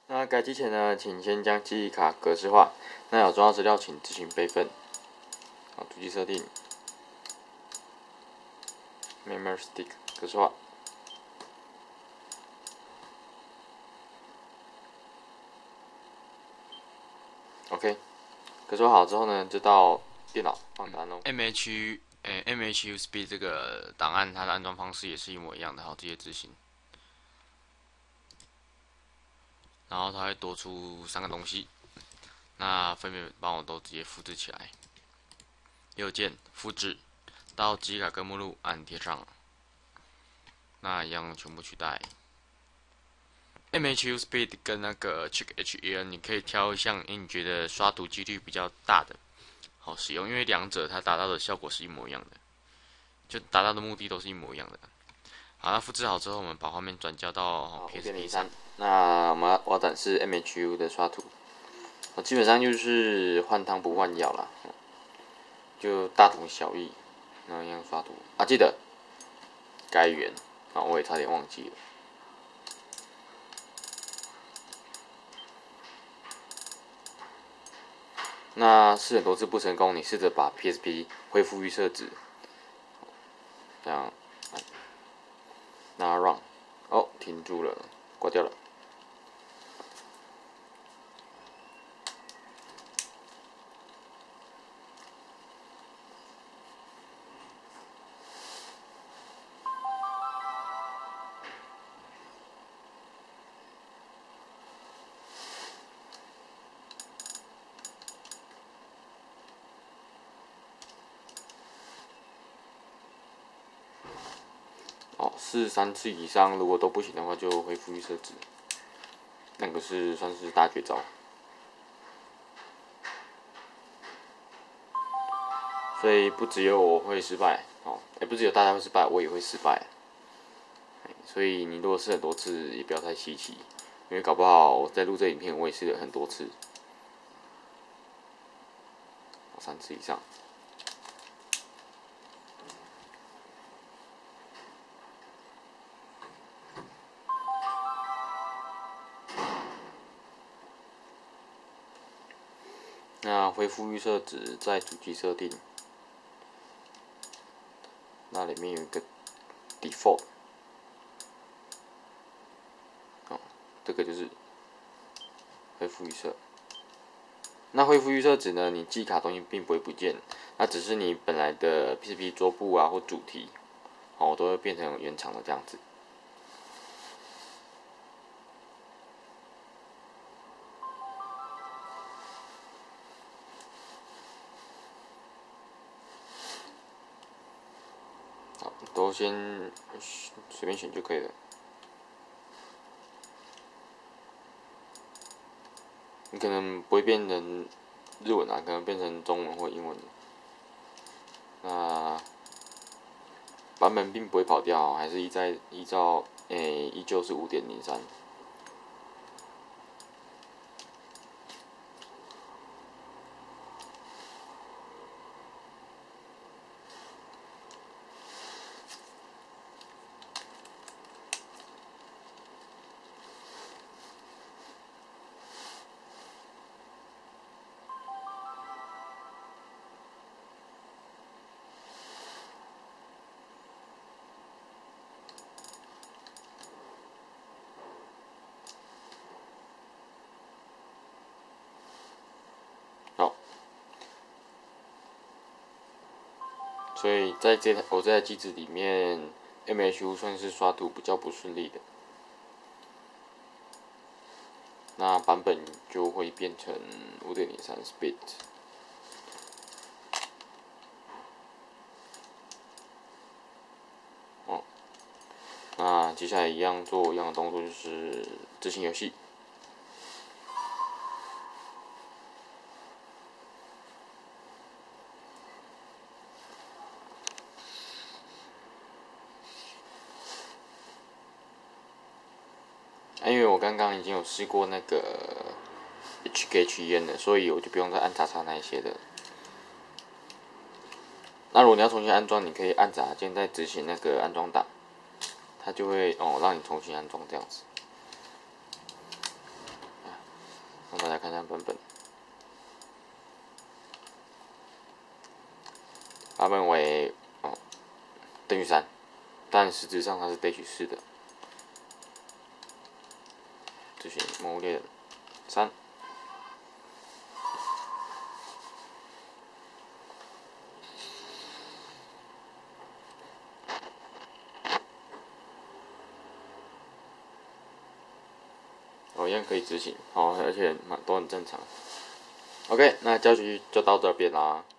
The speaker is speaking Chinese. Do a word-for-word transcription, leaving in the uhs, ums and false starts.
那改机前呢，请先将记忆卡格式化。那有重要资料请自行备份。好，主机设定 ，Memory Stick 格式化。OK， 格式化好之后呢，就到电脑放档案喽。 M H 诶、欸、M H U S B 这个档案，它的安装方式也是一模一样的，好，直接执行。然后它会多出三个东西，那分别帮我都直接复制起来。右键复制到记忆卡跟目录，按贴上。那一样全部取代。M H U Speed 跟那个 Check H E N， 你可以挑一项你觉得刷图几率比较大的，好使用，因为两者它达到的效果是一模一样的，就达到的目的都是一模一样的。好，那复制好之后，我们把画面转交到 P S P 上。 那我们我要展示 M H U 的刷图，基本上就是换汤不换药啦，就大同小异，然后一样刷图啊，记得该源啊，我也差点忘记了。那试很多次不成功，你试着把 P S P 恢复预设值，这样，那 run， 哦，停住了，挂掉了。哦，试三次以上，如果都不行的话，就恢复预设值。那个是算是大绝招。所以不只有我会失败，哦，也不只有大家会失败，我也会失败。所以你如果试很多次，也不要太稀奇，因为搞不好我在录这影片，我也试了很多次，三次以上。那恢复预设值在主机设定，那里面有一个 default， 哦，这个就是恢复预设。那恢复预设值呢，你记忆卡东西并不会不见，那只是你本来的 P C B 桌布啊或主题，哦，都会变成原厂的这样子。好，都先随便选就可以了。你可能不会变成日文啊，可能变成中文或英文。那版本并不会跑掉，还是依在依照诶，依旧是五点零三。好，所以在这台我这台机子里面 ，M H U 算是刷图比较不顺利的，那版本就会变成五点零三 Speed。哦，那接下来一样做一样的动作，就是执行游戏。因为我刚刚已经有试过那个 H K H E N 的，所以我就不用再按叉叉那一些的。那如果你要重新安装，你可以按闸键再执行那个安装档，它就会哦让你重新安装这样子。 让大家看一下版本。版本为哦等于三，但实质上它是 dash 四的。执行魔物猎人三。哦，一样可以执行，好，而且蛮都很正常。OK， 那教学就到这边啦。